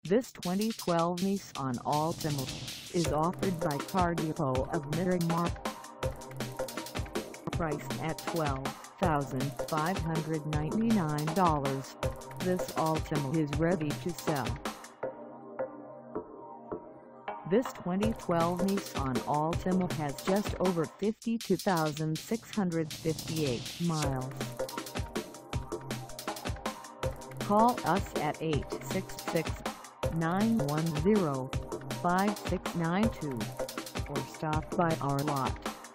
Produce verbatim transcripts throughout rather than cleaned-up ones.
This twenty twelve Nissan Altima is offered by Car Depot of Miramar. Priced at twelve thousand five hundred ninety-nine dollars, this Altima is ready to sell. This twenty twelve Nissan Altima has just over fifty-two thousand six hundred fifty-eight miles. Call us at eight six six, nine one zero, five six nine two or stop by our lot.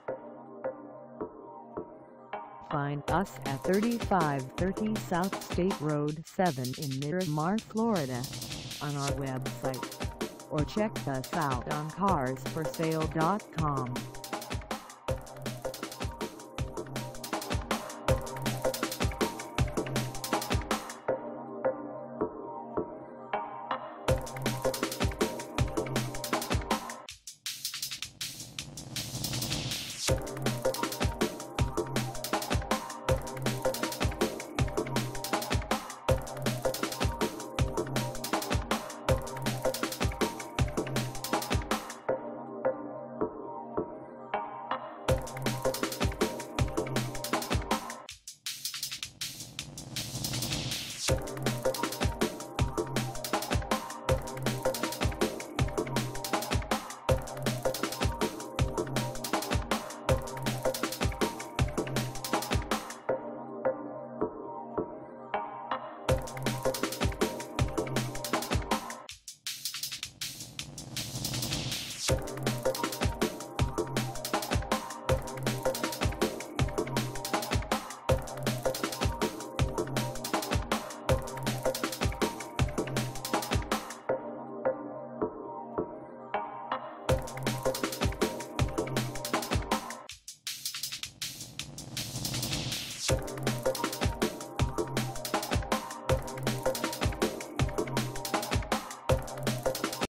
Find us at thirty-five thirty South State Road seven in Miramar, Florida, on our website, or check us out on cars for sale dot com.